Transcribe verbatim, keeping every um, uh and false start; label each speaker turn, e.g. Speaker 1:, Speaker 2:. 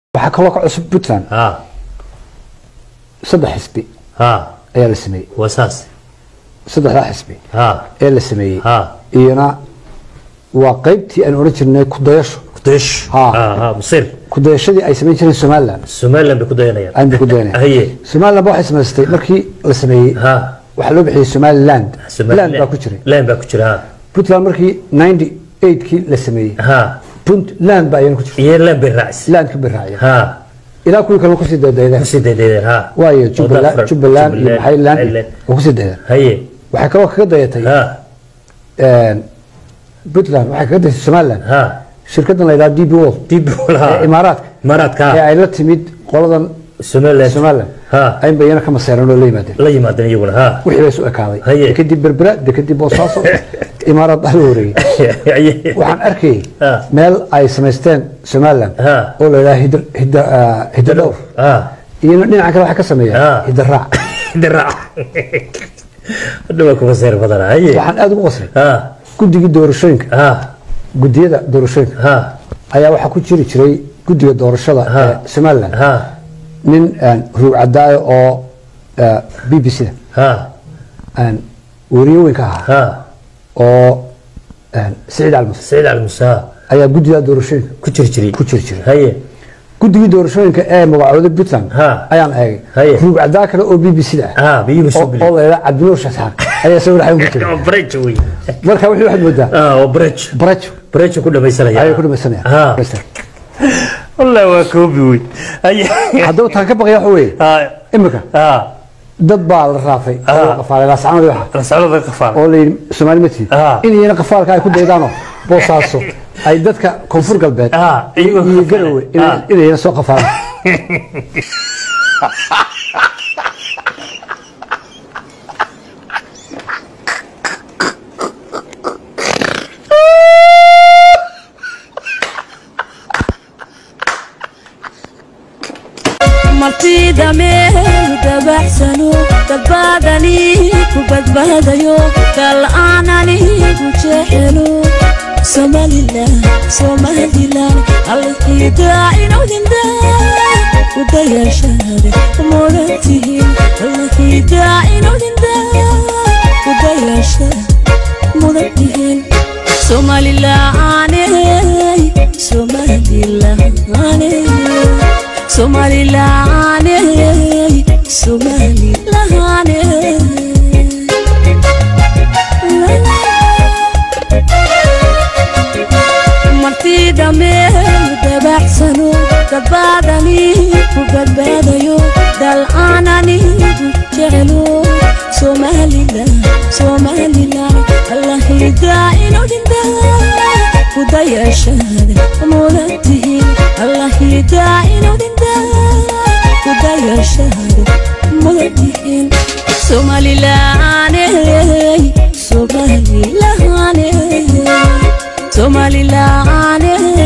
Speaker 1: waxaa kaloo ka cusub Puntland
Speaker 2: ها
Speaker 1: saddex xisbi
Speaker 2: ها
Speaker 1: ayaa la sameeyay
Speaker 2: واساس
Speaker 1: saddexda xisbi
Speaker 2: ها
Speaker 1: ee la sameeyay
Speaker 2: ها
Speaker 1: iyana waa qaybtii aan oran jirnay ku dayasho
Speaker 2: قديش
Speaker 1: ها
Speaker 2: ها مصير
Speaker 1: ku dayashadii ay sameeyeen jireen Soomaaliland
Speaker 2: Soomaaliland bay ku dayanayaan
Speaker 1: aan ku dayanay
Speaker 2: haye
Speaker 1: Soomaaliland waxay samaystay markii la sameeyay
Speaker 2: ها
Speaker 1: waxa loo bixiyay Somaliland land baa ku jiray
Speaker 2: land baa ku jira
Speaker 1: Puntland markii ninety-eight kii la sameeyay
Speaker 2: ها
Speaker 1: Puntland baa ayaan ku jiray
Speaker 2: iyo land bay raacis
Speaker 1: land ka biraacay
Speaker 2: ها
Speaker 1: ilaa kuwii kale ku sii daydayeen
Speaker 2: ku sii daydayeen ها
Speaker 1: waayo Jubaland Jubaland iyo Highland ku sii daydayeen
Speaker 2: haye
Speaker 1: waxa kaloo kaga dayatay
Speaker 2: ها
Speaker 1: een Puntland waxa kaga dayatay Somaliland
Speaker 2: ها
Speaker 1: shirkaddan la yiraahdo D P World
Speaker 2: dib wala
Speaker 1: Imaaraadka
Speaker 2: Imaaraadka
Speaker 1: ee ay la timid qoladan
Speaker 2: Somaliland
Speaker 1: Somaliland
Speaker 2: ها
Speaker 1: ay bayana kama saarano la yimaadeen
Speaker 2: la yimaadeen iyaguna ها
Speaker 1: wixii bay soo ekaaday
Speaker 2: haye
Speaker 1: kadib berbera kadib boosaaso Imaaraad baa wareegay waxaan arkay meel ay sameysteen Somaliland oo la yiraahdo hidda hidda dhowr
Speaker 2: ها
Speaker 1: iyo dhinaca kale waxa ka sameeyaa hidda raac
Speaker 2: hidda raac hadaba ku fasair badana haye
Speaker 1: waxaan aad ugu qasray
Speaker 2: ها
Speaker 1: guddiga doorashooyinka
Speaker 2: ها
Speaker 1: guddiyada doorashooyinka
Speaker 2: ها
Speaker 1: ayaa waxa ku jiri jiray guddiga doorashada ee Somaliland
Speaker 2: ها
Speaker 1: nin aan ruucadaay oo B B C
Speaker 2: ها
Speaker 1: aan wariyooyinka ah
Speaker 2: ها
Speaker 1: oo aan Saciid Almus
Speaker 2: Saciid Almus
Speaker 1: ayaa guddiga doorashooyinka
Speaker 2: ku jiri jiray
Speaker 1: ku jiri jiray
Speaker 2: haye
Speaker 1: guddiga doorashooyinka ee magacooda Puntland ayaan eegay ruucadaay kale oo B B C ah
Speaker 2: ها B B C
Speaker 1: oo la yiraahdo Cabdullah Shaxaan ayaa soo raxay ugu jiray
Speaker 2: bridge way
Speaker 1: marka wixii waxaad moodaa
Speaker 2: اه bridge
Speaker 1: bridge
Speaker 2: bridge ku dhamaysanaya
Speaker 1: ay ku dhamaysanaya
Speaker 2: ها والله وكوبي وي
Speaker 1: hadaba taan ka baqay waxa weey
Speaker 2: ها
Speaker 1: imika
Speaker 2: ها
Speaker 1: dad baa la raafay oo qafaalay la sacnada waxa
Speaker 2: la sacnada qafaal
Speaker 1: oo leeyahay Soomaali mati in iyana qafaalka ay ku deedaano boosaaso ay dadka koonfur galbeed
Speaker 2: ها
Speaker 1: iyo garowe in iyana soo qafaalaan
Speaker 3: martida meel dabaxsano dadbaadani ku badbaadayo kal aanani ku jecelo Somaliland Somaliland alqida inuu dinda ku dayashade morantihin alqida inuu dinda ku dayashade morantihin Somaliland Somaliland Somaliland Somaliland martida meel dabaxsano dadbaadani ku badbaadayo dal aanani jecelo Somaliland Somaliland allahida inuu dinda ku dayashade morantihin allahida inuu dinda ku dayashade morantihin Somaliland Somaliland Somaliland